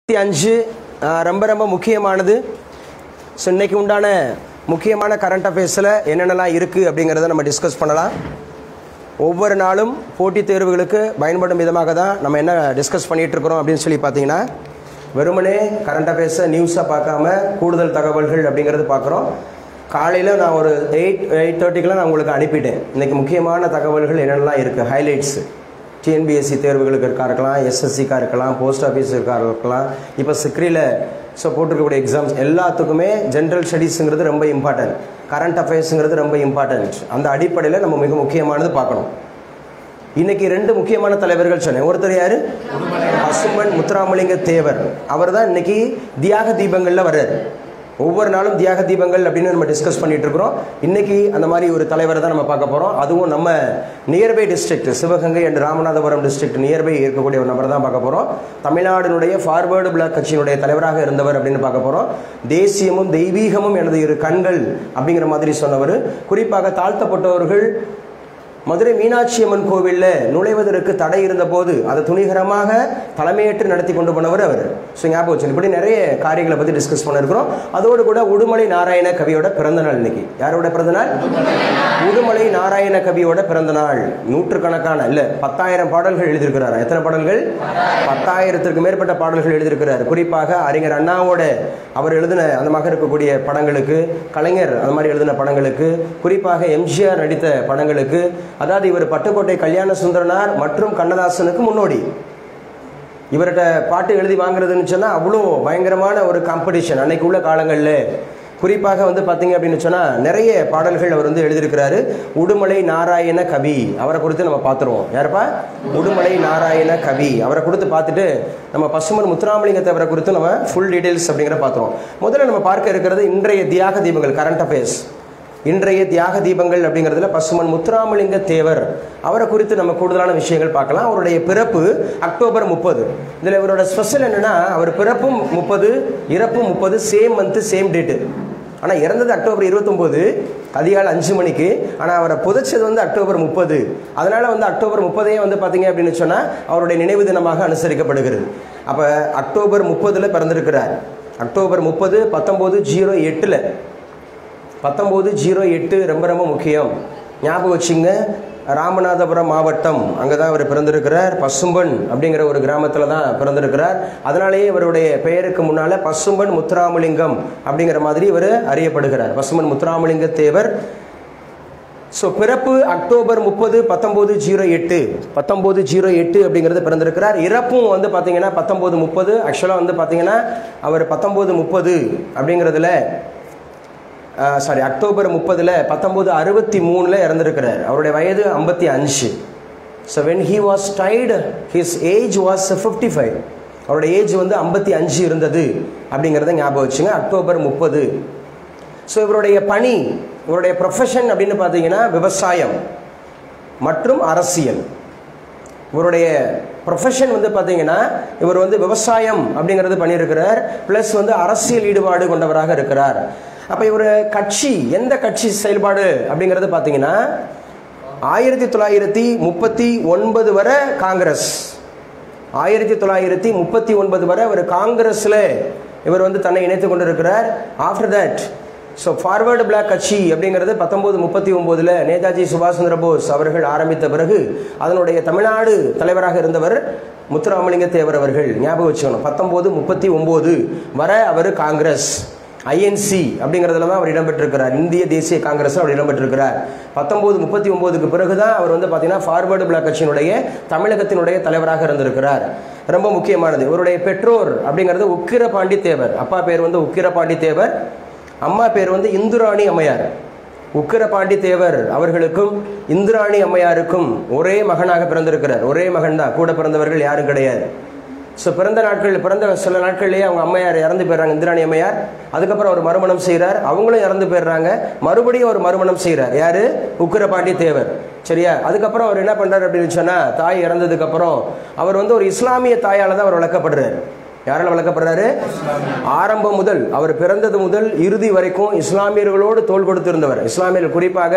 5 ரொம்ப ரொம்ப முக்கியமானது. ஸோ இன்றைக்கி உண்டான முக்கியமான கரண்ட் அஃபேர்ஸில் என்னென்னலாம் இருக்குது அப்படிங்கிறத நம்ம டிஸ்கஸ் பண்ணலாம். ஒவ்வொரு நாளும் போட்டித் தேர்வுகளுக்கு பயன்படும் விதமாக தான் நம்ம என்ன டிஸ்கஸ் பண்ணிகிட்ருக்குறோம் அப்படின்னு சொல்லி பார்த்தீங்கன்னா, வெறுமனே கரண்ட் அஃபேர்ஸை நியூஸாக பார்க்காம கூடுதல் தகவல்கள் அப்படிங்கிறது பார்க்குறோம். காலையில் நான் ஒரு 8:30க்கெலாம் நான் உங்களுக்கு அனுப்பிட்டேன். இன்றைக்கி முக்கியமான தகவல்கள் என்னென்னலாம் இருக்குது, ஹைலைட்ஸு. TNPSC தேர்வுகளுக்கு இருக்கலாம், SSCக்காக இருக்கலாம், போஸ்ட் ஆஃபீஸுக்காக இருக்கலாம், இப்போ சிக்ரியில் போட்டிருக்கக்கூடிய எக்ஸாம்ஸ் எல்லாத்துக்குமே ஜென்ரல் ஸ்டடீஸுங்கிறது ரொம்ப இம்பார்ட்டன்ட், கரண்ட் அஃபேர்ஸுங்கிறது ரொம்ப இம்பார்ட்டன்ட். அந்த அடிப்படையில் நம்ம மிக முக்கியமானது பார்க்கணும். இன்றைக்கி 2 முக்கியமான தலைவர்கள் சொன்னேன். ஒருத்தர் யார்? பசும்பொன் முத்துராமலிங்க தேவர். அவர் தான் இன்றைக்கி தியாக தீபங்களில் வர்றார். ஒவ்வொரு நாளும் தியாக தீபங்கள் அப்படின்னு நம்ம டிஸ்கஸ் பண்ணிகிட்டு இருக்கிறோம். இன்றைக்கி அந்த மாதிரி ஒரு தலைவரை தான் நம்ம பார்க்க போகிறோம். அதுவும் நம்ம nearby district Sivaganga and Ramanathapuram district nearby இருக்கக்கூடிய ஒரு நபர் தான் பார்க்க போகிறோம். தமிழ்நாடுனுடைய ஃபார்வேர்டு பிளாக் கட்சியினுடைய தலைவராக இருந்தவர் அப்படின்னு பார்க்க போகிறோம். தேசியமும் தெய்வீகமும் எனது இரு கண்கள் அப்படிங்கிற மாதிரி சொன்னவர். குறிப்பாக தாழ்த்தப்பட்டவர்கள் மதுரை மீனாட்சி அம்மன் கோவிலில் நுழைவதற்கு தடை இருந்தபோது அதை துணிகரமாக தலைமையேற்று நடத்தி கொண்டு போனவர் அவர். ஸோ ஞாபகம் வச்சு இப்படி நிறைய காரியங்களை பற்றி டிஸ்கஸ் பண்ணியிருக்கிறோம். அதோடு கூட உடுமலை நாராயண கவியோட பிறந்தநாள் இன்னைக்கு. யாரோட பிறந்தநாள்? உடுமலை நாராயண கவியோட பிறந்தநாள். நூற்றுக்கணக்கான இல்லை 10,000 பாடல்கள் எழுதியிருக்கிறார். எத்தனை பாடல்கள்? 10,000க்கு மேற்பட்ட பாடல்கள் எழுதியிருக்கிறார். குறிப்பாக அறிஞர் அண்ணாவோட அவர் எழுதின அந்த மக இருக்கக்கூடிய படங்களுக்கு, கலைஞர் அந்த மாதிரி எழுதின படங்களுக்கு, குறிப்பாக எம்ஜிஆர் நடித்த படங்களுக்கு, அதாவது இவர் பட்டுக்கோட்டை கல்யாண சுந்தரனார் மற்றும் கண்ணதாசனுக்கு முன்னோடி. இவர்கிட்ட பாட்டு எழுதி வாங்குறதுன்னு சொன்னால் அவ்வளோ பயங்கரமான ஒரு காம்படிஷன் அன்னைக்கு உள்ள காலங்களில். குறிப்பாக பார்த்தீங்க அப்படின்னு சொன்னால் நிறைய பாடல்கள் அவர் எழுதியிருக்கிறாரு. உடுமலை நாராயண கவி அவரை குறித்து நம்ம பார்த்துருவோம். யாருப்பா? உடுமலை நாராயண கவி. அவரை கொடுத்து பார்த்துட்டு நம்ம பசும்பொன் முத்துராமலிங்க தேவரை குறித்து நம்ம ஃபுல் டீட்டெயில்ஸ் அப்படிங்கிற பார்த்துருவோம். முதல்ல நம்ம பார்க்க இருக்கிறது இன்றைய தியாக தீபங்கள், கரண்ட் அஃபேர்ஸ். இன்றைய தியாக தீபங்கள் அப்படிங்கிறதுல பசும்பொன் முத்துராமலிங்க தேவர் அவரை குறித்து நம்ம கூடுதலான விஷயங்கள் பார்க்கலாம். அவருடைய பிறப்பு அக்டோபர் 30. இதில் இவரோட ஸ்பெஷல் என்னென்னா, அவர் பிறப்பும் 30, இறப்பும் 30, சேம் மந்த்து சேம் டேட்டு. ஆனால் இறந்தது அக்டோபர் 29 அதிகாலை 5 மணிக்கு. ஆனால் அவரை புதைச்சது அக்டோபர் 30. அதனால் அக்டோபர் 30 பார்த்தீங்க அப்படின்னு சொன்னால் அவருடைய நினைவு தினமாக அனுசரிக்கப்படுகிறது. அப்போ அக்டோபர் 30 பிறந்திருக்கிறார். அக்டோபர் 30 1908. 1908 ரொம்ப ரொம்ப முக்கியம், ஞாபகம் வச்சுங்க. ராமநாதபுரம் மாவட்டம், அங்கே தான் அவர் பிறந்திருக்கிறார். பசும்பொன் அப்படிங்கிற ஒரு கிராமத்தில் தான் பிறந்திருக்கிறார். அதனாலேயே இவருடைய பெயருக்கு முன்னால் பசும்பொன் முத்துராமலிங்கம் அப்படிங்கிற மாதிரி இவர் அறியப்படுகிறார். பசும்பொன் முத்துராமலிங்க தேவர். ஸோ பிறப்பு அக்டோபர் 30 1908. 1908 அப்படிங்கிறது பிறந்திருக்கிறார். இறப்பும் பார்த்தீங்கன்னா 1930. ஆக்சுவலாக பார்த்தீங்கன்னா அவர் 1930 அப்படிங்கிறதுல அக்டோபர் 30 1963 இறந்திருக்கிறார். அவருடைய வயது 55. So when he was died his age was 55. அவருடைய ஏஜ் 55 இருந்தது அப்படிங்கிறத ஞாபகம் வச்சுங்க. அக்டோபர் 30. ஸோ இவருடைய பணி, இவருடைய ப்ரொஃபஷன் அப்படின்னு பார்த்தீங்கன்னா விவசாயம் மற்றும் அரசியல். இவருடைய ப்ரொஃபஷன் பார்த்தீங்கன்னா இவர் விவசாயம் அப்படிங்கிறது பண்ணியிருக்கிறார். ப்ளஸ் அரசியல் ஈடுபாடு கொண்டவராக இருக்கிறார். அப்போ இவர் கட்சி, எந்த கட்சி செயல்பாடு அப்படிங்கிறது பார்த்தீங்கன்னா 1939 வரை காங்கிரஸ். 1939 வரை அவர் காங்கிரஸில் இவர் தன்னை இணைத்து கொண்டு இருக்கிறார். ஆஃப்டர் தட் ஃபார்வர்டு பிளாக் கட்சி அப்படிங்கிறது 1939 நேதாஜி சுபாஷ் சந்திர போஸ் அவர்கள் ஆரம்பித்த பிறகு அதனுடைய தமிழ்நாடு தலைவராக இருந்தவர் முத்துராமலிங்க தேவர் அவர்கள். ஞாபகம் வச்சுக்கணும். 1939 வரை அவர் காங்கிரஸ், INC அப்படிங்கிறதுல தான் அவர் இடம்பெற்றிருக்கிறார். இந்திய தேசிய காங்கிரஸ் அவர் இடம்பெற்றிருக்கிறார். 1939க்கு பிறகு தான் அவர் பார்த்தீங்கன்னா ஃபார்வர்டு பிளாக் கட்சியினுடைய தமிழகத்தினுடைய தலைவராக இருந்திருக்கிறார். ரொம்ப முக்கியமானது, இவருடைய பெற்றோர் அப்படிங்கிறது உக்கிரபாண்டி தேவர். அப்பா பேர் உக்கிரபாண்டி தேவர், அம்மா பேர் இந்துராணி அம்மையார். உக்கிரபாண்டி தேவர் அவர்களுக்கும் இந்துராணி அம்மையாருக்கும் ஒரே மகனாக பிறந்திருக்கிறார். ஒரே மகன் தான், கூட பிறந்தவர்கள் யாரும் கிடையாது. ஸோ பிறந்த சில நாட்கள்லேயே அவங்க அம்மையார் இறந்து போயிடுறாங்க, இந்திராணி அம்மையார். அதுக்கப்புறம் அவர் மறுமணம் செய்கிறார், அவங்களும் இறந்து போயிடுறாங்க. மறுபடியும் அவர் மறுமணம் செய்கிறார். யார்? உக்கிரபாண்டி தேவர். சரியா? அதுக்கப்புறம் அவர் என்ன பண்ணுறாரு அப்படின்னு சொன்னால், தாய் இறந்ததுக்கப்புறம் அவர் ஒரு இஸ்லாமிய தாயால் தான் அவர் வளர்க்கப்படுறார். யாரால் வளர்க்கப்படுறாரு? ஆரம்பம் முதல், அவர் பிறந்தது முதல் இறுதி வரைக்கும் இஸ்லாமியர்களோடு தோள் கொடுத்திருந்தவர். இஸ்லாமியர்கள் குறிப்பாக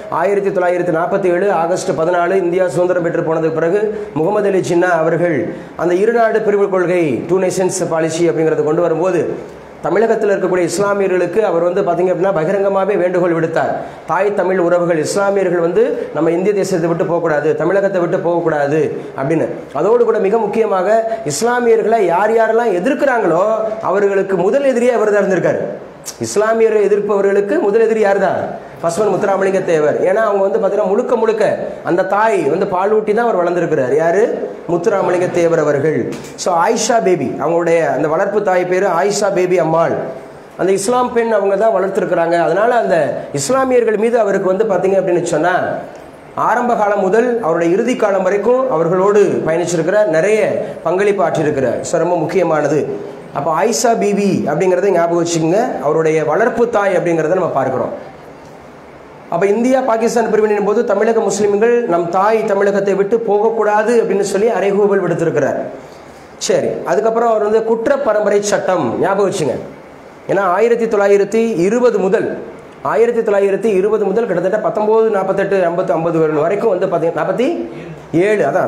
1947 ஆகஸ்ட் 14 இந்தியா சுதந்திரம் பெற்று போனதுக்கு பிறகு முகமது அலி ஜின்னா அவர்கள் அந்த இருநாடு பிரிவு கொள்கை, 2 நேஷன்ஸ் பாலிசி அப்படிங்கிறத கொண்டு வரும்போது தமிழகத்தில் இருக்கக்கூடிய இஸ்லாமியர்களுக்கு அவர் பார்த்தீங்க அப்படின்னா பகிரங்கமாகவே வேண்டுகோள் விடுத்தார். தாய் தமிழ் உறவுகள் இஸ்லாமியர்கள் நம்ம இந்திய தேசத்தை விட்டு போகக்கூடாது, தமிழகத்தை விட்டு போகக்கூடாது அப்படின்னு. அதோடு கூட மிக முக்கியமாக இஸ்லாமியர்களை யார் யாரெல்லாம் எதிர்க்கிறாங்களோ அவர்களுக்கு முதல் எதிரியே அவர் தான் இருந்திருக்காரு. இஸ்லாமியரை எதிர்ப்பவர்களுக்கு முதல் எதிரி யார் தான்? பசுமன் முத்துராமலிங்க தேவர். ஏன்னா அவங்க பார்த்தீங்கன்னா முழுக்க முழுக்க அந்த தாய் பாலூட்டி தான் அவர் வளர்ந்துருக்கிறார். யாரு? முத்துராமலிங்க தேவர் அவர்கள். ஸோ ஆயிஷா பேபி, அவங்களுடைய அந்த வளர்ப்பு தாய் பேர் ஆயிஷா பேபி அம்மாள். அந்த இஸ்லாம் பெண் அவங்க தான் வளர்த்துருக்குறாங்க. அதனால அந்த இஸ்லாமியர்கள் மீது அவருக்கு பார்த்தீங்க அப்படின்னு சொன்னால் ஆரம்ப காலம் முதல் அவருடைய இறுதி காலம் வரைக்கும் அவர்களோடு பயணிச்சிருக்கிறார், நிறைய பங்களிப்பு ஆற்றியிருக்கிறார். ஸோ ரொம்ப முக்கியமானது. அப்போ ஆயிஷா பீபி அப்படிங்கிறத ஞாபகம் வச்சுக்கோங்க. அவருடைய வளர்ப்பு தாய் அப்படிங்கிறத நம்ம பார்க்கிறோம். அப்போ இந்தியா பாகிஸ்தான் பிரிவினையின் போது தமிழக முஸ்லிம்கள் நம் தாய் தமிழகத்தை விட்டு போகக்கூடாது அப்படின்னு சொல்லி அறைகூவல் விடுத்திருக்கிறார். சரி, அதுக்கப்புறம் அவர் குற்ற பரம்பரை சட்டம் ஞாபகம் வச்சுங்க. ஏன்னா 1920 முதல் கிட்டத்தட்ட 1948 50 வரைக்கும் பார்த்தீங்கன்னா 47 அதான்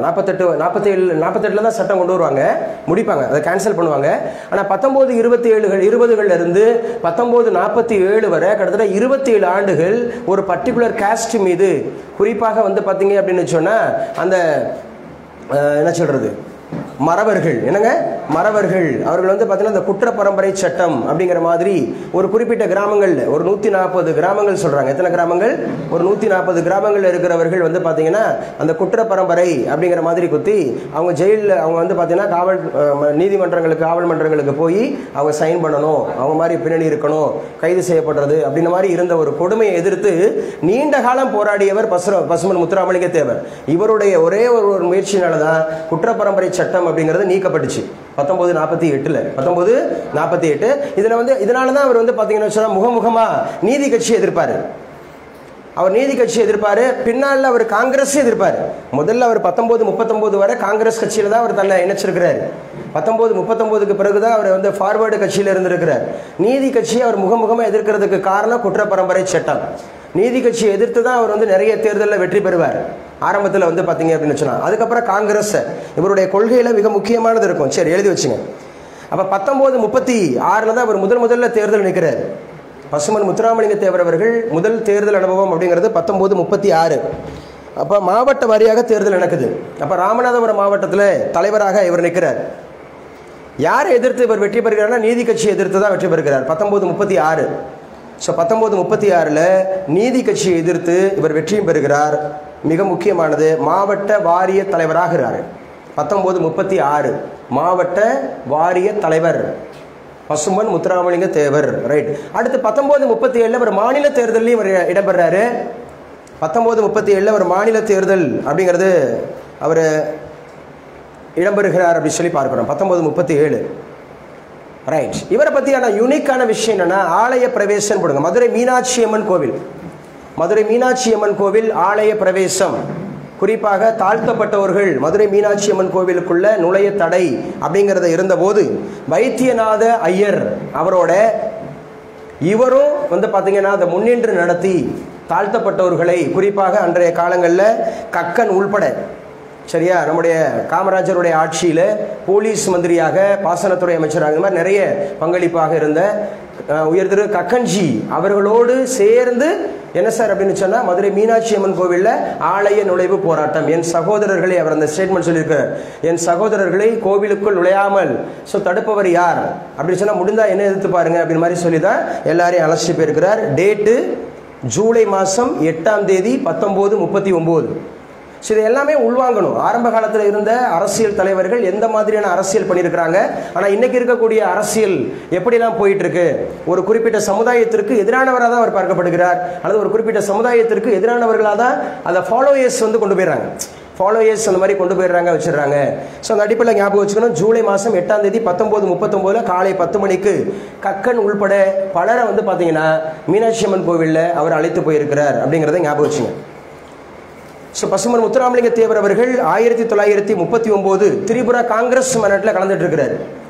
48 தான் சட்டம் கொண்டு வருவாங்க, முடிப்பாங்க, அதை கேன்சல் பண்ணுவாங்க. ஆனால் 1920 இருந்து 1947 வரை கிட்டத்தட்ட 27 ஆண்டுகள் ஒரு பர்டிகுலர் காஸ்ட் மீது, குறிப்பாக பார்த்தீங்க அப்படின்னு சொன்னால் அந்த என்ன சொல்றது, மறவர்கள், என்னங்க மறவர்கள், அவர்கள் பார்த்தீங்கன்னா இந்த குற்ற பரம்பரை சட்டம் அப்படிங்கிற மாதிரி ஒரு குறிப்பிட்ட கிராமங்கள்ல ஒரு 140 கிராமங்கள் சொல்றாங்க. எத்தனை கிராமங்கள்? ஒரு 140 கிராமங்கள்ல இருக்கிறவர்கள் பார்த்தீங்கன்னா அந்த குற்ற பரம்பரை அப்படிங்கிற மாதிரி குத்தி அவங்க ஜெயிலில் அவங்க பார்த்தீங்கன்னா காவல் மன்றங்களுக்கு போய் அவங்க சைன் பண்ணணும், அவங்க மாதிரி பின்னணி இருக்கணும், கைது செய்யப்படுறது அப்படின்ற மாதிரி இருந்த ஒரு கொடுமையை எதிர்த்து நீண்ட காலம் போராடியவர் பசுமன் முத்துராமலிங்க தேவர். இவருடைய ஒரே ஒரு முயற்சியினால தான் குற்ற பரம்பரை சட்டம் அப்படிங்கிறது நீக்கப்பட்டுச்சு 1948. இதனால தான் அவர் பார்த்தீங்கன்னா முகமுகமா நீதி கட்சி எதிர்ப்பாரு. அவர் நீதி கட்சி எதிர்ப்பாரு, பின்னால அவர் காங்கிரஸ் எதிர்ப்பாரு. முதல்ல அவர் 1939 வரை காங்கிரஸ் கட்சியில தான் அவர் தன்னை இணைச்சிருக்கிறார். 1939க்கு பிறகுதான் அவர் ஃபார்வர்டு கட்சியில இருந்திருக்கிறார். நீதி கட்சியை அவர் முகமுகமா எதிர்க்கிறதுக்கு காரணம் குற்ற பரம்பரை சட்டம். நீதி கட்சியை எதிர்த்து தான் அவர் நிறைய தேர்தலில் வெற்றி பெறுவார் ஆரம்பத்தில் பார்த்தீங்க அப்படின்னு சொன்னா. அதுக்கப்புறம் காங்கிரஸ் இவருடைய கொள்கையில மிக முக்கியமானது இருக்கும். சரி, எழுதி வச்சுங்க. அப்ப 1936 தான் அவர் முதல்ல தேர்தல் நிற்கிறார். பசுமன் முத்துராமலிங்க தேவர் அவர்கள் முதல் தேர்தல் அனுபவம் அப்படிங்கிறது 1936. அப்போ மாவட்ட வாரியாக தேர்தல் நடக்குது. அப்போ ராமநாதபுரம் மாவட்டத்தில் தலைவராக இவர் நிற்கிறார். யாரை எதிர்த்து இவர் வெற்றி பெறுகிறார்னா நீதி கட்சியை எதிர்த்து தான் வெற்றி பெறுகிறார் 1936. ஸோ 1936 நீதி கட்சியை எதிர்த்து இவர் வெற்றியும் பெறுகிறார். மிக முக்கியமானது மாவட்ட வாரிய தலைவராகிறார். 1936 மாவட்ட வாரிய தலைவர் பசுமன் முத்துராமலிங்க தேவர். ரைட். அடுத்து 1937 ஒரு மாநில தேர்தலையும் இவர் இடம்பெறாரு. 1937 ஒரு மாநில தேர்தல் அப்படிங்கிறது அவர் இடம்பெறுகிறார் அப்படின்னு சொல்லி பார்க்கிறோம். 1937. ரைட். இவரை பற்றியான யூனிக்கான விஷயம் என்னன்னா ஆலய பிரவேசம் போடுங்க. மதுரை மீனாட்சி அம்மன் கோவில் ஆலய பிரவேசம். குறிப்பாக தாழ்த்தப்பட்டவர்கள் மதுரை மீனாட்சி அம்மன் கோவிலுக்குள்ள நுழைய தடை அப்படிங்கிறத இருந்தபோது வைத்தியநாத ஐயர் அவரோட இவரும் பார்த்தீங்கன்னா அதை முன்னின்று நடத்தி தாழ்த்தப்பட்டவர்களை, குறிப்பாக அன்றைய காலங்களில் கக்கன் உள்பட, சரியா, நம்முடைய காமராஜருடைய ஆட்சியில் போலீஸ் மந்திரியாக, பாசனத்துறை அமைச்சராக, இந்த மாதிரி நிறைய பங்களிப்பாக இருந்த உயர் திரு கக்கன்ஜி அவர்களோடு சேர்ந்து என்ன சார் அப்படின்னு சொன்னால் மதுரை மீனாட்சி அம்மன் கோவிலில் ஆலய நுழைவு போராட்டம். என் சகோதரர்களை, அவர் அந்த ஸ்டேட்மெண்ட் சொல்லியிருக்கார், என் சகோதரர்களை கோவிலுக்குள் நுழையாமல் தடுப்பவர் யார் அப்படின்னு சொன்னால் முடிந்தால் என்ன எதிர்த்து பாருங்க அப்படின்னு மாதிரி சொல்லி தான் எல்லாரையும் அழைச்சிட்டு போயிருக்கிறார். டேட்டு ஜூலை மாதம் 8ஆம் தேதி 1939. ஸோ இது எல்லாமே உள்வாங்கணும். ஆரம்ப காலத்தில் இருந்த அரசியல் தலைவர்கள் எந்த மாதிரியான அரசியல் பண்ணியிருக்கிறாங்க, ஆனால் இன்னைக்கு இருக்கக்கூடிய அரசியல் எப்படிலாம் போயிட்டு இருக்கு, ஒரு குறிப்பிட்ட சமுதாயத்திற்கு எதிரானவராக தான் அவர் பார்க்கப்படுகிறார், அல்லது ஒரு குறிப்பிட்ட சமுதாயத்திற்கு எதிரானவர்களாக தான் அதை ஃபாலோயர்ஸ் கொண்டு போயிடுறாங்க. ஃபாலோயர்ஸ் அந்த மாதிரி கொண்டு போயிடுறாங்க, வச்சிடறாங்க. ஸோ அந்த அடிப்படையில் ஞாபகம் வச்சுக்கணும். ஜூலை மாதம் 8ஆம் தேதி 1939 காலை 10 மணிக்கு கக்கன் உள்பட பலரை பார்த்தீங்கன்னா மீனாட்சி அம்மன் கோவிலில் அவர் அழைத்து போயிருக்கிறார் அப்படிங்கிறத ஞாபகம் வச்சுங்க. ஸோ பசுமன் முத்துராமலிங்க தேவர் அவர்கள் 1939 திரிபுரா காங்கிரஸ் மாநாட்டில் கலந்துட்டு இருக்கிறார்.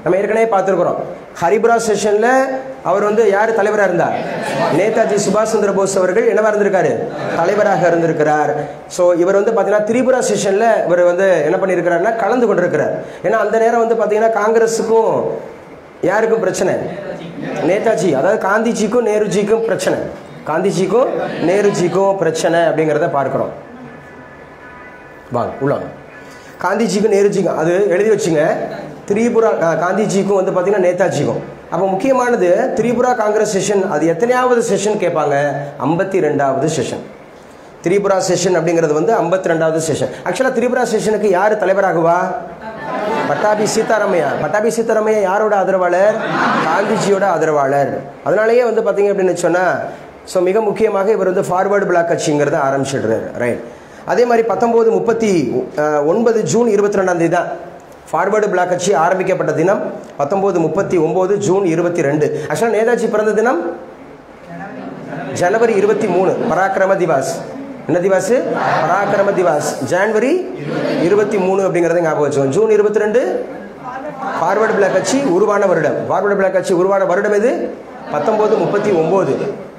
நம்ம ஏற்கனவே பார்த்துருக்குறோம். ஹரிபுரா செஷனில் அவர் வந்து யார் தலைவராக இருந்தார்? நேதாஜி சுபாஷ் சந்திர போஸ் அவர்கள் என்னவா இருந்திருக்காரு? தலைவராக இருந்திருக்கிறார். ஸோ இவர் வந்து பார்த்தீங்கன்னா திரிபுரா செஷனில் இவர் வந்து என்ன பண்ணியிருக்கிறாருன்னா கலந்து கொண்டிருக்கிறார். ஏன்னா அந்த நேரம் வந்து பார்த்தீங்கன்னா காங்கிரஸுக்கும் யாருக்கும் பிரச்சனை? நேதாஜி, அதாவது காந்திஜிக்கும் நேருஜிக்கும் பிரச்சனை. காந்திஜிக்கும் நேருஜிக்கும் பிரச்சனை அப்படிங்கிறத பார்க்குறோம். வாங்க உள்ள. காந்திஜிக்கும் நேருஜிக்கும் அது எழுதி வச்சுங்க. திரிபுரா காந்திஜிக்கும் வந்து பார்த்தீங்கன்னா நேதாஜிக்கும். அப்போ முக்கியமானது திரிபுரா காங்கிரஸ் செஷன். அது எத்தனையாவது செஷன் கேட்பாங்க? 52வது செஷன். திரிபுரா செஷன் அப்படிங்கிறது வந்து 52வது செஷன். ஆக்சுவலாக திரிபுரா செஷனுக்கு யார் தலைவராகுவா? பட்டாபி சீதாராமையா. பட்டாபி சீதாராமையா யாரோட ஆதரவாளர்? காந்திஜியோட ஆதரவாளர். அதனாலேயே வந்து பார்த்தீங்க அப்படின்னு சொன்னால் ஸோ மிக முக்கியமாக இவர் வந்து ஃபார்வர்டு பிளாக் கட்சிங்கிறத ஆரம்பிச்சிடுறாரு. ரைட். அதே மாதிரி 1939 ஜூன் 22 தான் ஃபார்வர்டு பிளாக் கட்சி ஆரம்பிக்கப்பட்ட தினம். 1939 ஜூன் 22. ஆக்சுவலாக நேதாஜி பிறந்த தினம் ஜனவரி 23, பராக்கிரம திவாஸ். என்ன திவாஸ்? பராக்கிரம திவாஸ். ஜனவரி 23 அப்படிங்கிறத ஞாபகம் வச்சுக்கோங்க. ஜூன் 22 ஃபார்வர்டு பிளாக் கட்சி உருவான வருடம். ஃபார்வர்டு பிளாக் கட்சி உருவான வருடம் எது? 1939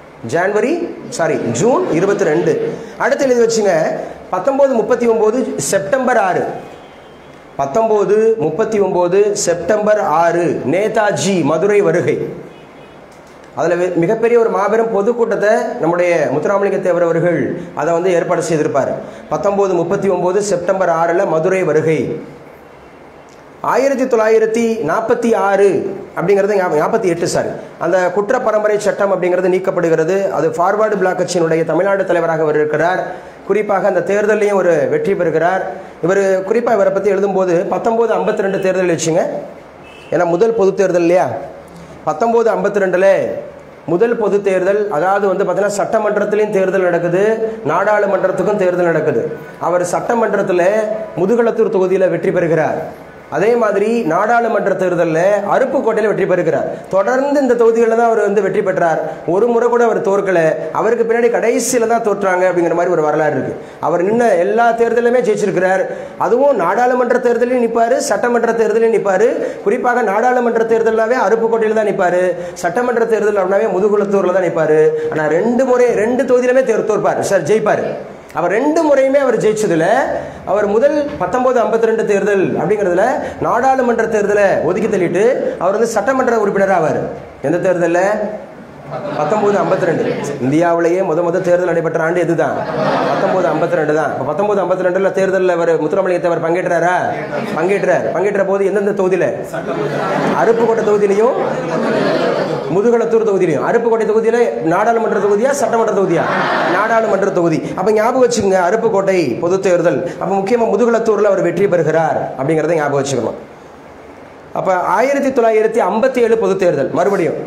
ஜூன் 22. அடுத்து எழுதி வச்சுங்க. 1939 செப்டம்பர் 6. 1939 செப்டம்பர் 6 நேதாஜி மதுரை வருகை. அதில் மிகப்பெரிய ஒரு மாபெரும் பொதுக்கூட்டத்தை நம்முடைய முத்துராமலிங்க தேவர் அவர்கள் அதை வந்து ஏற்பாடு செய்திருப்பார். 1939 செப்டம்பர் 6 மதுரை வருகை. 1946 அப்படிங்கிறது 48 சாரி அந்த குற்ற பரம்பரை சட்டம் அப்படிங்கிறது நீக்கப்படுகிறது. அது ஃபார்வர்டு பிளாக் கட்சியினுடைய தமிழ்நாடு தலைவராக அவர் இருக்கிறார். குறிப்பாக அந்த தேர்தலையும் ஒரு வெற்றி பெறுகிறார். இவர் குறிப்பாக இவரை பற்றி எழுதும்போது 1952 தேர்தல் வச்சுங்க. ஏன்னா முதல் பொது தேர்தல் இல்லையா? 1952 முதல் பொது தேர்தல். அதாவது வந்து பார்த்தீங்கன்னா சட்டமன்றத்திலையும் தேர்தல் நடக்குது, நாடாளுமன்றத்துக்கும் தேர்தல் நடக்குது. அவர் சட்டமன்றத்தில் முதுகளத்தூர் தொகுதியில் வெற்றி பெறுகிறார். அதே மாதிரி நாடாளுமன்ற தேர்தலில் அருப்புக்கோட்டையில் வெற்றி பெறுகிறார். தொடர்ந்து இந்த தொகுதிகளில் தான் அவர் வந்து வெற்றி பெற்றார். ஒரு முறை கூட அவர் தோற்கலை. அவருக்கு பின்னாடி கடைசியில் தான் தோற்றாங்க அப்படிங்கிற மாதிரி ஒரு வரலாறு இருக்குது. அவர் நின்ன எல்லா தேர்தலுமே ஜெயிச்சிருக்கிறார். அதுவும் நாடாளுமன்ற தேர்தலையும் நிற்பார், சட்டமன்ற தேர்தலையும் நிற்பார். குறிப்பாக நாடாளுமன்ற தேர்தலாவே அருப்புக்கோட்டையில் தான் நிற்பார். சட்டமன்ற தேர்தல் அப்படின்னாவே முதுகுளத்தூரில் தான் நிற்பார். ஆனால் 2 தொகுதியிலுமே தோற்பார் சார், ஜெயிப்பார். அவர் 2 முறையுமே அவர் ஜெயிச்சதுல அவர் முதல் 1952 தேர்தல் அப்படிங்கிறதுல நாடாளுமன்ற தேர்தலை ஒதுக்கி தள்ளிட்டு அவர் வந்து சட்டமன்ற உறுப்பினராக ஆவார். எந்த தேர்தலில்? 1952. இந்தியாவிலேயே முத தேர்தல் நடைபெற்ற ஆண்டு எதுதான்? 1952 தான். 1952 தேர்தலில் அவர் முத்துராமலிங்க தேவர் பங்கேற்றாரா? பங்கேற்ற போது எந்தெந்த தொகுதியில்? அருப்புக்கோட்டை தொகுதியிலையும் முதுகளத்தூர் தொகுதியிலையும். அருப்புக்கோட்டை தொகுதியில் நாடாளுமன்ற தொகுதியா சட்டமன்ற தொகுதியா? நாடாளுமன்ற தொகுதி. அப்போ ஞாபகம் வச்சுக்கோங்க, அருப்புக்கோட்டை பொது தேர்தல். அப்போ முக்கியமாக முதுகளத்தூரில் அவர் வெற்றி பெறுகிறார் அப்படிங்கிறத ஞாபகம் வச்சுக்கணும். அப்போ 1957 பொது தேர்தல். மறுபடியும்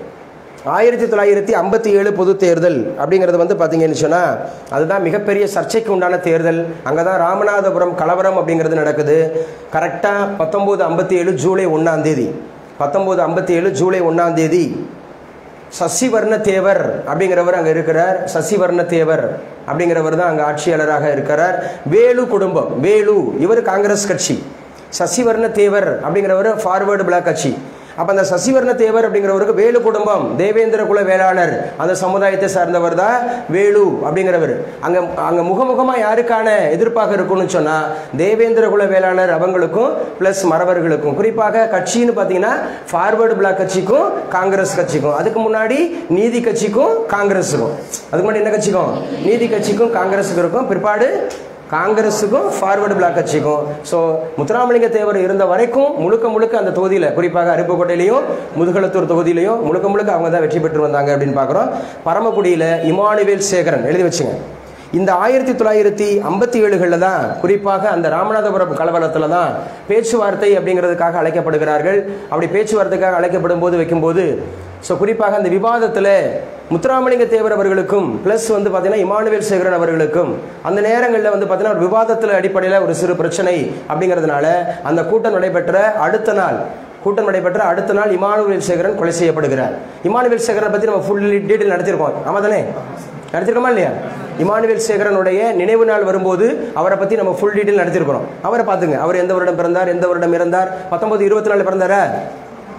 1957 பொது தேர்தல் அப்படிங்கிறது வந்து பார்த்தீங்கன்னு சொன்னால் அதுதான் மிகப்பெரிய சர்ச்சைக்கு உண்டான தேர்தல். அங்கே தான் ராமநாதபுரம் கலவரம் அப்படிங்கிறது நடக்குது. கரெக்டாக 1957 ஜூலை 1ஆம் தேதி 1957 ஜூலை 1ஆம் தேதி சசிவர்ண தேவர் அப்படிங்கிறவர் அங்கே இருக்கிறார். சசிவர்ண தேவர் அப்படிங்கிறவர் தான் அங்கே ஆட்சியாளராக இருக்கிறார். வேலு குடும்பம், வேலு இவர் காங்கிரஸ் கட்சி. சசிவர்ண தேவர் அப்படிங்கிறவர் ஃபார்வர்டு பிளாக் கட்சி. அப்போ அந்த சசிவர்ண தேவர் அப்படிங்கிறவருக்கு வேலு குடும்பம், தேவேந்திர குல வேளாளர் அந்த சமுதாயத்தை சார்ந்தவர் தான் வேலு அப்படிங்கிறவர். அங்கே முகமுகமாக யாருக்கான எதிர்ப்பாக இருக்கும்னு சொன்னால் தேவேந்திர குல வேளாளர் அவங்களுக்கும் ப்ளஸ் மறவர்களுக்கும். குறிப்பாக கட்சின்னு பார்த்தீங்கன்னா ஃபார்வர்டு பிளாக் கட்சிக்கும் காங்கிரஸ் கட்சிக்கும். அதுக்கு முன்னாடி நீதி கட்சிக்கும் காங்கிரஸுக்கும். அதுக்கு முன்னாடி என்ன கட்சிக்கும்? நீதி கட்சிக்கும் காங்கிரஸுக்கும் இருக்கும். பிற்பாடு காங்கிரஸுக்கும் ஃபார்வர்டு பிளாக் கட்சிக்கும். ஸோ முத்துராமலிங்க தேவர் இருந்த வரைக்கும் முழுக்க அந்த தொகுதியில், குறிப்பாக அருப்புக்கோட்டையிலையும் முதுகளத்தூர் தொகுதியிலையும் முழுக்க அவங்க தான் வெற்றி பெற்று வந்தாங்க அப்படின்னு பார்க்குறோம். பரமக்குடியில் இமானுவேல் சேகரன் எழுதி வச்சுங்க. இந்த 1957 தான் குறிப்பாக அந்த ராமநாதபுரம் கலவரத்தில் தான் பேச்சுவார்த்தை அப்படிங்கிறதுக்காக அழைக்கப்படுகிறார்கள். அப்படி பேச்சுவார்த்தைக்காக அழைக்கப்படும் போது வைக்கும்போது ஸோ குறிப்பாக அந்த விவாதத்தில் முத்துராமலிங்க தேவர் அவர்களுக்கும் ப்ளஸ் வந்து பார்த்தீங்கன்னா இமானுவேல் சேகரன் அவர்களுக்கும் அந்த நேரங்களில் வந்து பார்த்தீங்கன்னா ஒரு விவாதத்தில் அடிப்படையில் ஒரு சிறு பிரச்சனை அப்படிங்கிறதுனால அந்த கூட்டம் நடைபெற்ற அடுத்த நாள் இமானுவேல் சேகரன் கொலை செய்யப்படுகிறார். இமானுவேல் சேகரனை பற்றி நம்ம ஃபுல் டீட்டெயில் நடத்தியிருக்கோம். ஆமாம் தானே? நடத்திருக்கோமா இல்லையா? இமானுவேல் சேகரனுடைய நினைவு நாள் வரும்போது அவரை பற்றி நம்ம ஃபுல் டீட்டெயில் நடத்திருக்கிறோம். அவரை பார்த்துங்க. அவர் எந்த வருடம் பிறந்தார், எந்த வருடம் இறந்தார்? 1924 பிறந்தாரா?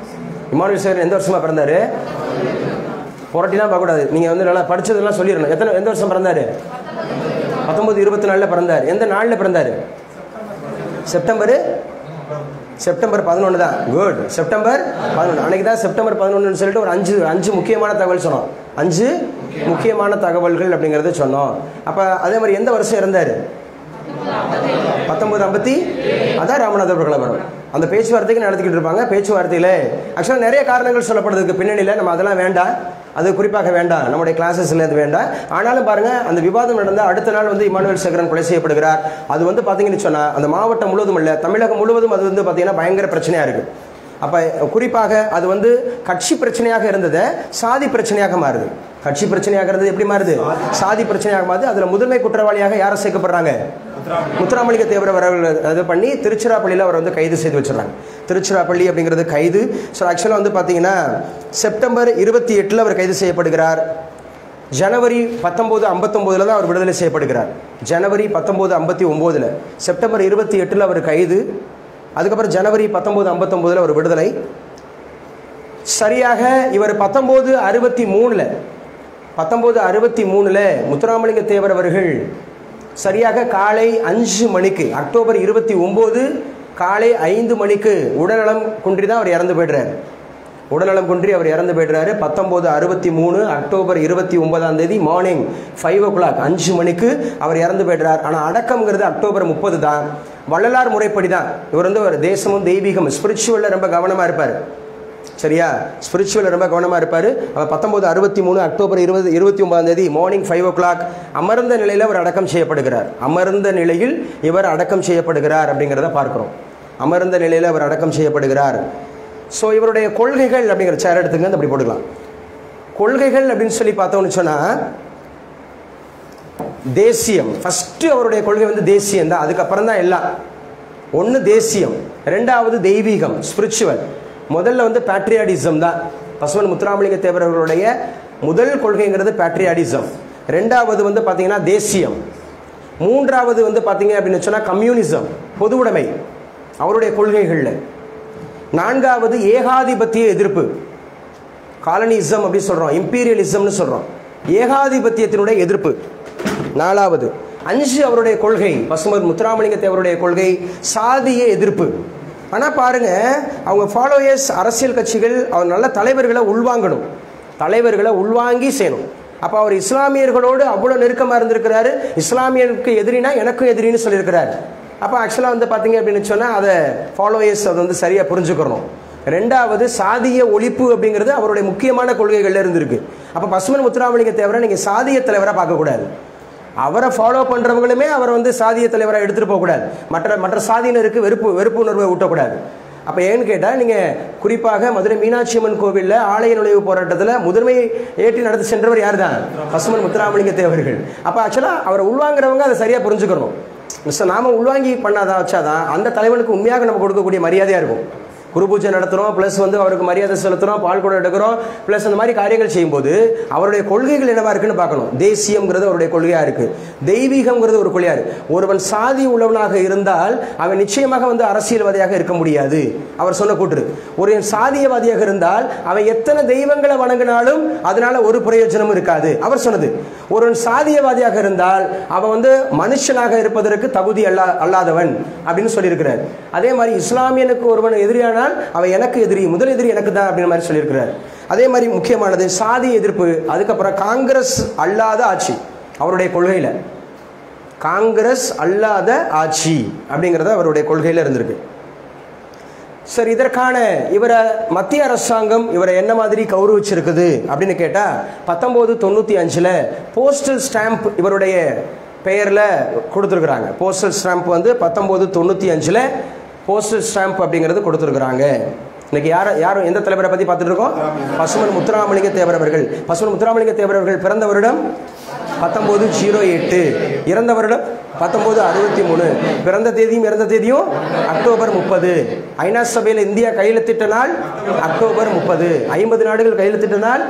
இமானுவேல் சேகரன் எந்த வருஷமா பிறந்தாரு? புரட்டிலாம் பார்க்கக்கூடாது, நீங்கள் வந்து நல்லா படித்ததெல்லாம் சொல்லிடணும். எந்த வருஷம் பிறந்தாரு? 1924 பிறந்தார். எந்த நாளில் பிறந்தார்? செப்டம்பர் 11 தான். குட். செப்டம்பர் 11 அன்றைக்கி தான் செப்டம்பர் 11 சொல்லிட்டு ஒரு அஞ்சு முக்கியமான தகவல் சொன்னோம். 5 முக்கியமான தகவல்கள் அப்படிங்கிறத சொன்னோம். அப்போ அதே மாதிரி எந்த வருஷம் இருந்தார்? 1950. அதான் ராமநாதபுர கலவரம். அந்த பேச்சுவார்த்தைக்கு நடத்திக்கிட்டு இருப்பாங்க. பேச்சுவார்த்தையில் ஆக்சுவலாக நிறைய காரணங்கள் சொல்லப்படுறதுக்கு பின்னணியில் நம்ம அதெல்லாம் வேண்டாம், அது குறிப்பாக வேண்டாம், நம்முடைய கிளாஸஸில் அது வேண்டாம். ஆனாலும் பாருங்கள், அந்த விவாதம் நடந்த அடுத்த நாள் வந்து இமானுவேல் சேகரன் கொலை செய்யப்படுகிறார். அது வந்து பார்த்தீங்கன்னு சொன்னால் அந்த மாவட்டம் முழுவதும் இல்லை, தமிழகம் முழுவதும் அது வந்து பார்த்தீங்கன்னா பயங்கர பிரச்சனையாக இருக்குது. அப்போ குறிப்பாக அது வந்து கட்சி பிரச்சனையாக இருந்ததை சாதி பிரச்சனையாக மாறுது. கட்சி பிரச்சனையாக இருந்தது எப்படி மாறுது? சாதி பிரச்சனையாக மாறுது. அதில் முதன்மை குற்றவாளியாக யாரை சேர்க்கப்படுறாங்க? முத்துராமலிங்க தேவர் அவர்கள் அது பண்ணி திருச்சிராப்பள்ளியில் அவர் வந்து கைது செய்து வச்சிடறாங்க. திருச்சிராப்பள்ளி அப்படிங்கிறது கைது. ஸோ ஆக்சுவலாக வந்து பார்த்தீங்கன்னா செப்டம்பர் 28 அவர் கைது செய்யப்படுகிறார். ஜனவரி 1959 தான் அவர் விடுதலை செய்யப்படுகிறார். ஜனவரி 1959. செப்டம்பர் 28 அவர் கைது. அதுக்கப்புறம் ஜனவரி 1959 அவர் விடுதலை. சரியாக இவர் 1963 முத்துராமலிங்க தேவர் அவர்கள் சரியாக காலை 5 மணிக்கு, அக்டோபர் 29 காலை 5 மணிக்கு உடல்நலம் குன்றி தான் அவர் இறந்து போய்டுறாரு. உடல்நலம் குன்றி அவர் இறந்து போய்டுறாரு. 1963 அக்டோபர் 29 மார்னிங் 5 o'clock 5 மணிக்கு அவர் இறந்து போய்டுறார். ஆனால் அடக்கம்ங்கிறது அக்டோபர் 30 தான். வள்ளலார் முறைப்படி தான். இவர் வந்து ஒரு தேசமும் தெய்வீகம் ஸ்பிரிச்சுவலில் ரொம்ப கவனமாக இருப்பார். சரியா? ஸ்பிரிச்சுவலில் ரொம்ப கவனமாக இருப்பார். அவர் 1963 அக்டோபர் 29 மார்னிங் 5 o'clock அமர்ந்த நிலையில் அவர் அடக்கம் செய்யப்படுகிறார். அமர்ந்த நிலையில் இவர் அடக்கம் செய்யப்படுகிறார் அப்படிங்கிறத பார்க்குறோம். அமர்ந்த நிலையில் அவர் அடக்கம் செய்யப்படுகிறார். ஸோ இவருடைய கொள்கைகள் அப்படிங்கிற சேர் எடுத்துங்க, அப்படி போட்டுக்கலாம். கொள்கைகள் அப்படின்னு சொல்லி பார்த்தோம்னு சொன்னால் தேசியம். ஃபஸ்ட்டு அவருடைய கொள்கை வந்து தேசியம் தான். அதுக்கப்புறம் தான் எல்லாம். ஒன்று தேசியம், ரெண்டாவது தெய்வீகம் ஸ்பிரிச்சுவல். முதல்ல வந்து பேட்ரியாட்டிசம் தான். பசும்பொன் முத்துராமலிங்க தேவர் அவர்களுடைய முதல் கொள்கைங்கிறது பேட்ரியாட்டிசம். ரெண்டாவது வந்து பார்த்தீங்கன்னா தேசியம். மூன்றாவது வந்து பார்த்தீங்க அப்படின்னு சொன்னால் கம்யூனிசம், பொது உடைமை அவருடைய கொள்கைகளில். நான்காவது ஏகாதிபத்திய எதிர்ப்பு, காலனிசம் அப்படி சொல்கிறோம், இம்பீரியலிசம்னு சொல்கிறோம், ஏகாதிபத்தியத்தினுடைய எதிர்ப்பு. நாலாவது. 5 அவருடைய கொள்கை, பசும்பொன் முத்துராமலிங்க தேவருடைய கொள்கை சாதிய எதிர்ப்பு. ஆனால் பாருங்கள், அவங்க ஃபாலோயர்ஸ் அரசியல் கட்சிகள் அவர் நல்ல தலைவர்களை உள்வாங்கணும், தலைவர்களை உள்வாங்கி செய்யணும். அப்போ அவர் இஸ்லாமியர்களோடு அவ்வளோ நெருக்கமாக இருந்திருக்கிறாரு. இஸ்லாமியருக்கு எதிரினா எனக்கும் எதிரின்னு சொல்லியிருக்கிறார். அப்போ ஆக்சுவலாக வந்து பார்த்தீங்க அப்படின்னு சொன்னால் அதை ஃபாலோயர்ஸ் அதை வந்து சரியாக புரிஞ்சுக்கிறணும். ரெண்டாவது சாதிய ஒழிப்பு அப்படிங்கிறது அவருடைய முக்கியமான கொள்கைகளில் இருந்திருக்கு. அப்போ பசும்பொன் முத்துராமலிங்க தேவரை நீங்கள் சாதிய தலைவராக பார்க்கக்கூடாது. அவரை ஃபாலோ பண்ணுறவங்களுமே அவரை வந்து சாதிய தலைவராக எடுத்துகிட்டு போகக்கூடாது. மற்ற சாதியினருக்கு வெறுப்பு உணர்வை ஊட்டக்கூடாது. அப்போ ஏன்னு கேட்டால், நீங்கள் குறிப்பாக மதுரை மீனாட்சி அம்மன் கோவிலில் ஆலய நுழைவு போராட்டத்தில் முதன்மை ஏற்றி நடத்தி சென்றவர் யார் தான்? பசும்பொன் முத்துராமலிங்க தேவர்கள். அப்போ ஆக்சுவலாக அவரை உள்வாங்கிறவங்க அதை சரியாக புரிஞ்சுக்கணும். நாம உள்வாங்கி பண்ணாதான் வச்சாதான் அந்த தலைவனுக்கு உண்மையாக நம்ம கொடுக்கக்கூடிய மரியாதையாக இருக்கும். குரு பூஜை நடத்துகிறோம், ப்ளஸ் வந்து அவருக்கு மரியாதை செலுத்துகிறோம், பால் கூட எடுக்கிறோம், ப்ளஸ் அந்த மாதிரி காரியங்கள் செய்யும்போது அவருடைய கொள்கைகள் என்னவா இருக்குன்னு பார்க்கணும். தேசியம்ங்கிறது அவருடைய கொள்கையாக இருக்குது, தெய்வீகம்ங்கிறது ஒரு கொள்கையாக இருக்குது. ஒருவன் சாதி உள்ளவனாக இருந்தால் அவன் நிச்சயமாக வந்து அரசியல்வாதியாக இருக்க முடியாது. அவர் சொன்ன கூற்று. ஒரு சாதியவாதியாக இருந்தால் அவன் எத்தனை தெய்வங்களை வணங்கினாலும் அதனால ஒரு பிரயோஜனமும் இருக்காது. அவர் சொன்னது. ஒருவன் சாதியவாதியாக இருந்தால் அவன் வந்து மனுஷனாக இருப்பதற்கு தகுதி அல்லாதவன் அப்படின்னு சொல்லியிருக்கிறார். அதே மாதிரி இஸ்லாமியனுக்கு ஒருவன் எதிரியான அவன் எனக்கு எதிரி, முதல் எதிரி எனக்கு தான் அப்படின்ற மாதிரி சொல்லியிருக்கிறார். அதே மாதிரி முக்கியமானது சாதி எதிர்ப்பு. அதுக்கப்புறம் காங்கிரஸ் அல்லாத ஆட்சி அவருடைய கொள்கையில். காங்கிரஸ் அல்லாத ஆட்சி அப்படிங்கிறத அவருடைய கொள்கையில் இருந்திருக்கு. சரி, இதற்கான இவரை மத்திய அரசாங்கம் இவரை என்ன மாதிரி கௌரவிச்சிருக்குது அப்படின்னு கேட்டால் 1995 போஸ்டல் ஸ்டாம்ப் இவருடைய பெயரில் கொடுத்துருக்குறாங்க. போஸ்டல் ஸ்டாம்ப் வந்து 1995 போஸ்டல் ஸ்டாம்ப் அப்படிங்கிறது கொடுத்துருக்குறாங்க. இன்னைக்கு யாரும் எந்த தலைவரை பற்றி பார்த்துட்டு இருக்கோம்? பசும்பொன் முத்துராமலிங்க தேவர் அவர்கள். பசும்பொன் முத்துராமலிங்க தேவர் அவர்கள் பிறந்த வருடம் 1908, இறந்த வருடம் 1963. பிறந்த தேதியும் இறந்த தேதியும் அக்டோபர் 30. ஐநா சபையில் இந்தியா கையெழுத்திட்ட நாள் அக்டோபர் 30. 50 நாடுகள் கையெழுத்திட்ட நாள்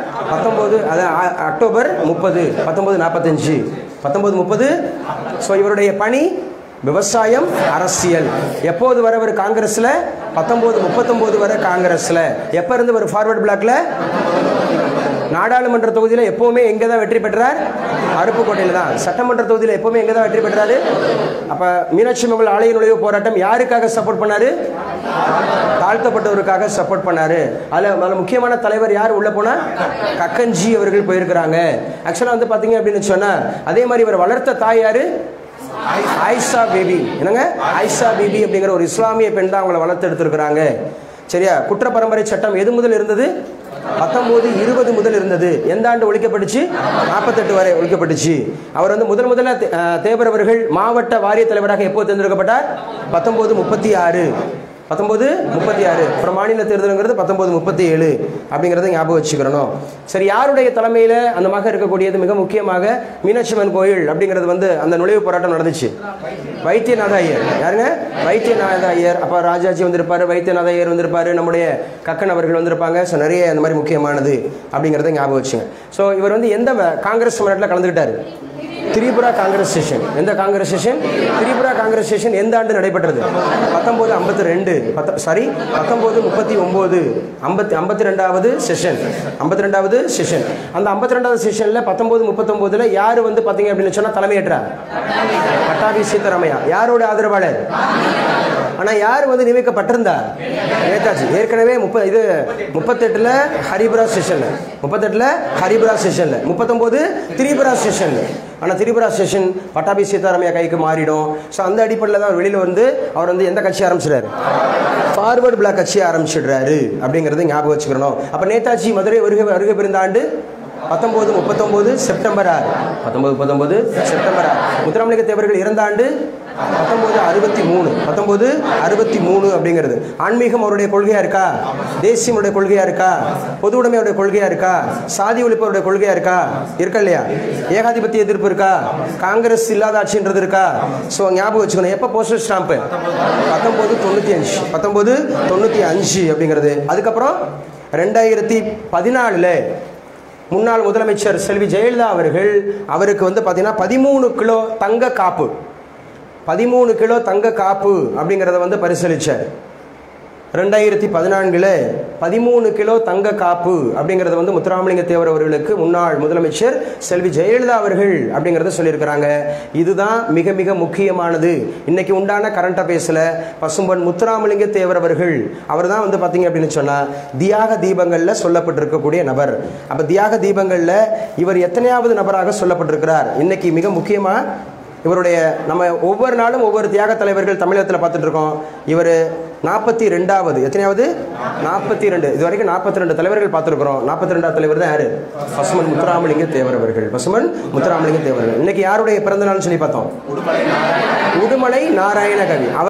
அக்டோபர் 30, 1945, 1930. ஸோ இவருடைய பணி விவசாயம், அரசியல். எப்போது வர ஒரு காங்கிரஸ்ல 1939 வரை காங்கிரஸ்ல. எப்ப இருந்து ஒரு ஃபார்வர்ட் பிளாக்ல நாடாளுமன்ற தொகுதியில் எப்பவுமே எங்க தான் வெற்றி பெற்றார்? அருப்புக்கோட்டையில் தான். சட்டமன்ற தொகுதியில் எப்பவுமே எங்க தான் வெற்றி பெற்றாரு? அப்ப மீனாட்சி அம்மன் ஆலய நுழைவு போராட்டம் யாருக்காக சப்போர்ட் பண்ணாரு? தாழ்த்தப்பட்டவருக்காக சப்போர்ட் பண்ணாரு. அதுல முக்கியமான தலைவர் யார் உள்ள போனா? கக்கன்ஜி அவர்கள் போயிருக்கிறாங்க. ஆக்சுவலா வந்து பாத்தீங்க அப்படின்னு சொன்னா அதே மாதிரி இவர் வளர்த்த தாய் யாரு? ஆயிஷா பேபி. என்னங்க? ஆயிஷா பேபி அப்படிங்கிற ஒரு இஸ்லாமிய பெண் தான் அவங்களை வளர்த்து எடுத்திருக்கிறாங்க. சரியா? குற்ற பரம்பரை சட்டம் எது முதல் இருந்தது? 1920 முதல் இருந்தது. எந்த ஆண்டு ஒழிக்கப்பட்டுச்சு? 48 வரை ஒழிக்கப்பட்டுச்சு. அவர் வந்து முதல்ல தேவர் அவர்கள் மாவட்ட வாரிய தலைவராக எப்போது தேர்ந்தெடுக்கப்பட்டார்? 1936. 1936. அப்புறம் மாநில தேர்தலுங்கிறது 1937 அப்படிங்கிறத ஞாபகம் வச்சுக்கிறணும். சரி, யாருடைய தலைமையில் அந்த மக இருக்கக்கூடியது? மிக முக்கியமாக மீனாட்சி அம்மன் கோயில் அப்படிங்கிறது வந்து அந்த நுழைவு போராட்டம் நடந்துச்சு. வைத்தியநாத ஐயர். யாருங்க? வைத்தியநாத ஐயர். அப்போ ராஜாஜி வந்திருப்பாரு, வைத்தியநாத ஐயர் வந்திருப்பாரு, நம்முடைய கக்கன் அவர்கள் வந்திருப்பாங்க. ஸோ நிறைய அந்த மாதிரி முக்கியமானது அப்படிங்கிறத ஞாபகம் வச்சுங்க. ஸோ இவர் வந்து எந்த காங்கிரஸ் மாநாட்டில் கலந்துக்கிட்டாரு? Tripura Congress session. எந்த Congress session? Tripura Congress session எந்த ஆண்டு நடைபெற்றது? 1952. 1939. 52வது செஷன். 52வது செஷன். அந்த 52வது செஷன்ல 1939 யாரு வந்து பாத்தீங்க அப்படின்னு சொன்னா தலைமையேற்றார்? பட்டாபி சீதாராமையா. யாரோட ஆதரவாளர்? ஆனா யார் வந்து நியமிக்கப்பட்டிருந்தா? நேதாஜி. ஏற்கனவே 38ல ஹரிபுரா செஷன்ல, 38ல ஹரிபுரா செஷன்ல, 39 திரிபுரா செஷன்ல. ஆனால் திரிபுரா செஷன் பட்டாபி சீதாராமையா கைக்கு மாறிடும். ஸோ அந்த அடிப்படையில் தான் வெளியில் வந்து அவர் வந்து எந்த கட்சி ஆரம்பிச்சிடாரு? ஃபார்வர்ட் பிளாக் கட்சி ஆரம்பிச்சிடுறாரு அப்படிங்கிறத ஞாபகம் வச்சுக்கிறணும். அப்போ நேதாஜி மதுரை வருகை புரிந்த ஆண்டு 1939 செப்டம்பர் 6. 1939 செப்டம்பர் 6. முத்துராமலிங்க தேவர்கள் இறந்த ஆண்டு 1963. 1963 அப்படிங்கிறது. ஆன்மீகம் அவருடைய கொள்கையா இருக்கா? தேசியமுடைய கொள்கையா இருக்கா? பொது உடைமையுடைய கொள்கையா இருக்கா? சாதி ஒழிப்பவருடைய கொள்கையா இருக்கா? இருக்கா இல்லையா? ஏகாதிபத்திய எதிர்ப்பு இருக்கா? காங்கிரஸ் இல்லாத ஆட்சின்றது இருக்கா? ஸோ ஞாபகம் வச்சுக்கணும். எப்போ போஸ்டல் ஸ்டாம்பு? 1995. 1995 அப்படிங்கிறது. அதுக்கப்புறம் 2014 முன்னாள் முதலமைச்சர் செல்வி ஜெயலலிதா அவர்கள் அவருக்கு வந்து பார்த்தீங்கன்னா 13 கிலோ தங்க காப்பு, 13 கிலோ தங்க காப்பு அப்படிங்கிறத வந்து பரிசீலிச்சார். 2014 13 கிலோ தங்க காப்பு அப்படிங்கிறத வந்து முத்துராமலிங்க தேவர் அவர்களுக்கு முன்னாள் முதலமைச்சர் செல்வி ஜெயலலிதா அவர்கள் அப்படிங்கிறத சொல்லியிருக்கிறாங்க. இதுதான் மிக மிக முக்கியமானது. இன்னைக்கு உண்டான கரண்ட் அஃபேர்ஸில் பசும்பொன் முத்துராமலிங்க தேவர் அவர்கள், அவர் தான் வந்து பார்த்தீங்க அப்படின்னு சொன்னால் தியாக தீபங்களில் சொல்லப்பட்டிருக்கக்கூடிய நபர். அப்போ தியாக தீபங்களில் இவர் எத்தனையாவது நபராக சொல்லப்பட்டிருக்கிறார்? இன்னைக்கு மிக முக்கியமாக இவருடைய நம்ம ஒவ்வொரு நாளும் ஒவ்வொரு தியாக தலைவர்கள் தமிழகத்தில் பார்த்துட்டு இருக்கோம். இவர் 42வது. எத்தனையாவது? 42. இது வரைக்கும் 42 தலைவர்கள் பார்த்துருக்கிறோம். 42வது தலைவர் தான் யாரு? பசுமன் முத்துராமலிங்க தேவர் அவர்கள். பசுமன் முத்துராமலிங்க தேவர்கள். இன்னைக்கு யாருடைய பிறந்த நாள் சொல்லி பார்த்தோம்? உடுமலை நாராயண கவி.